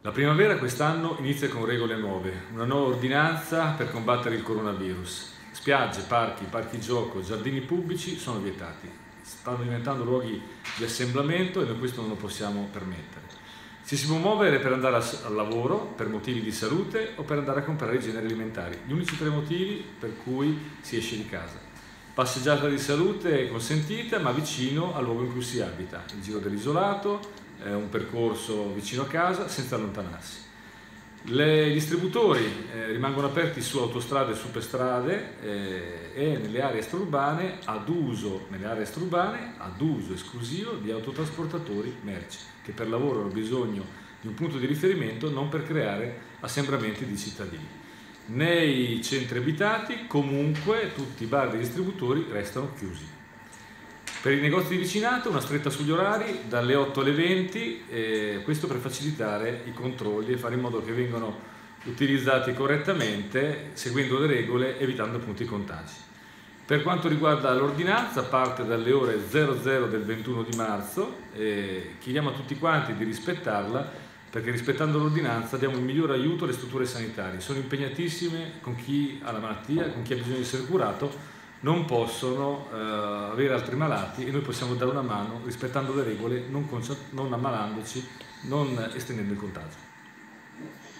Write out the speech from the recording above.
La primavera quest'anno inizia con regole nuove, una nuova ordinanza per combattere il coronavirus. Spiagge, parchi gioco, giardini pubblici sono vietati. Stanno diventando luoghi di assemblamento e noi questo non lo possiamo permettere. Ci si può muovere per andare al lavoro, per motivi di salute o per andare a comprare i generi alimentari. Gli unici tre motivi per cui si esce di casa. Passeggiata di salute è consentita, ma vicino al luogo in cui si abita. Il giro dell'isolato, un percorso vicino a casa senza allontanarsi. I distributori rimangono aperti su autostrade e superstrade e nelle aree extraurbane ad uso esclusivo di autotrasportatori merci che per lavoro hanno bisogno di un punto di riferimento, non per creare assembramenti di cittadini. Nei centri abitati comunque tutti i bar dei distributori restano chiusi. Per i negozi di vicinato una stretta sugli orari dalle 8 alle 20, questo per facilitare i controlli e fare in modo che vengano utilizzati correttamente, seguendo le regole, evitando appunto i contagi. Per quanto riguarda l'ordinanza, parte dalle ore 00 del 21 di marzo, chiediamo a tutti quanti di rispettarla, perché rispettando l'ordinanza diamo il miglior aiuto alle strutture sanitarie. Sono impegnatissime con chi ha la malattia, con chi ha bisogno di essere curato, non possono avere altri malati e noi possiamo dare una mano rispettando le regole, non ammalandoci, non estendendo il contagio.